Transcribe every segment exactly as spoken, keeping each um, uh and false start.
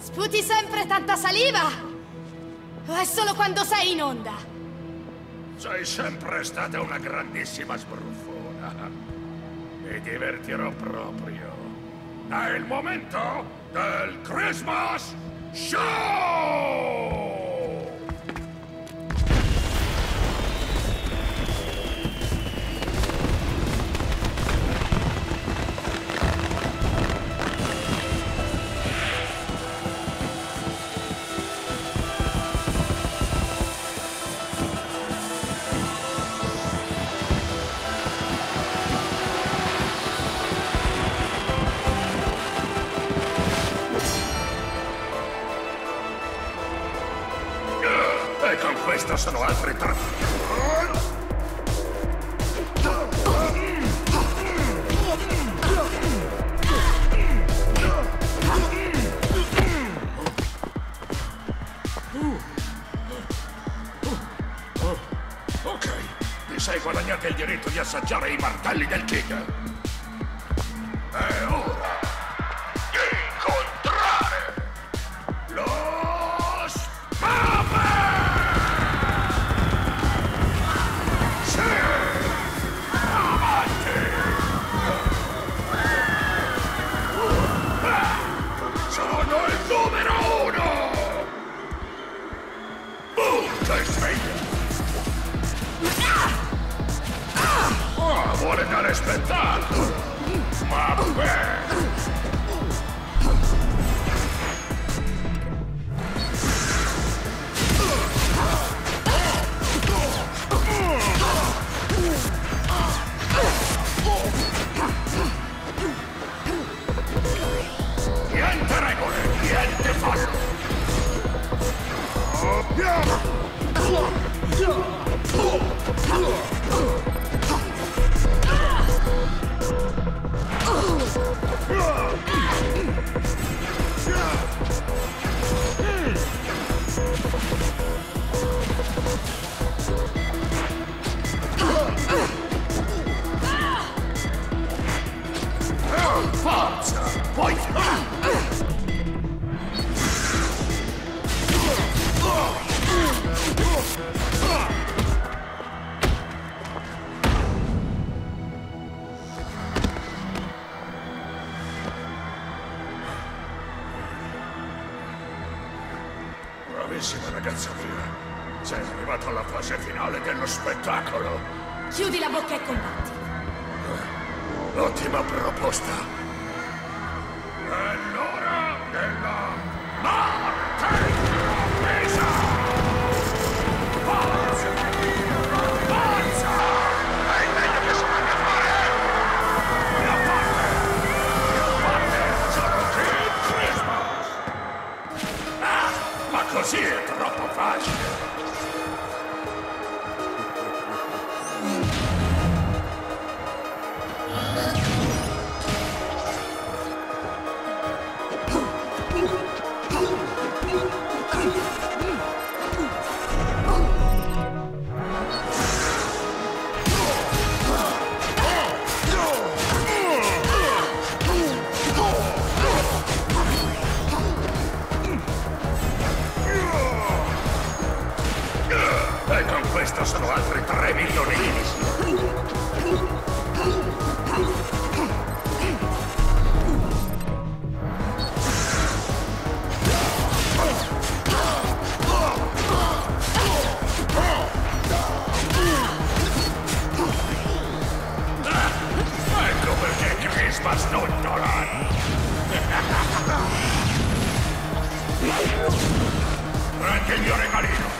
Sputi sempre tanta saliva? O è solo quando sei in onda? Sei sempre stata una grandissima sbruffona. Mi divertirò proprio. È il momento del Christmas Show! E con questo sono altri tre. Ok, ti sei guadagnato il diritto di assaggiare i martelli del King. E ora incontrare lo Spammer! Sono il numero uno! Boom! Sei sveglio! Oh, vuole dare spettacolo! Ma beh! Niente regole, niente fallo! Forza! Puoi bravissima ragazza mia. Sei arrivato alla fase finale dello spettacolo. Chiudi la bocca e combatti. Ottima proposta. È l'ora della morte improvvisa! Forza! Forza! È il meglio che si possa fare! Mia parte! Mia parte! Sono Team Christmas! Ah! Ma così è troppo facile! E con questo sono altri tre milioni di visite. Ecco perché Christmas Nonnolan! Prendi il mio regalino!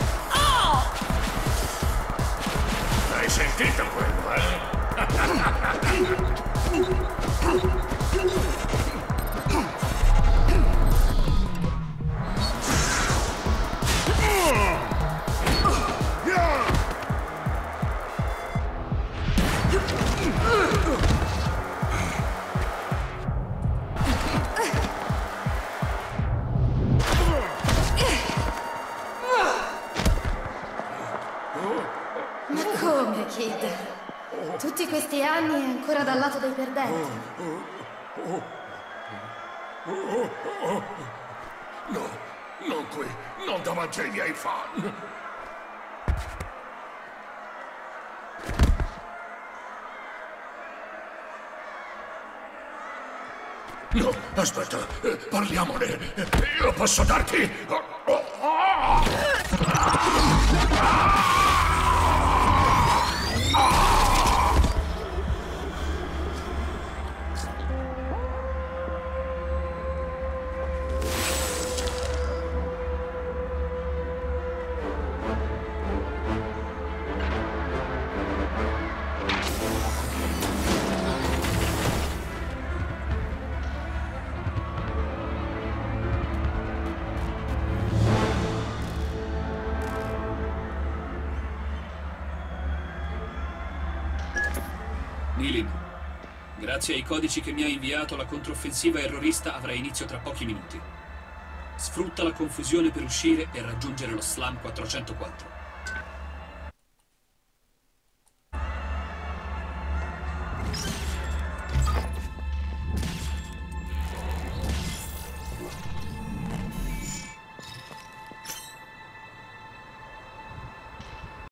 Hai sentito quello, eh? Ma come, Kid? Tutti questi anni e ancora dal lato dei perdenti. No, non qui, non davanti ai miei fan. No, aspetta, eh, parliamone. Io posso darti... Oh, oh, oh. Nilin, grazie ai codici che mi ha inviato, la controffensiva errorista avrà inizio tra pochi minuti. Sfrutta la confusione per uscire e raggiungere lo Slam quattrocentoquattro.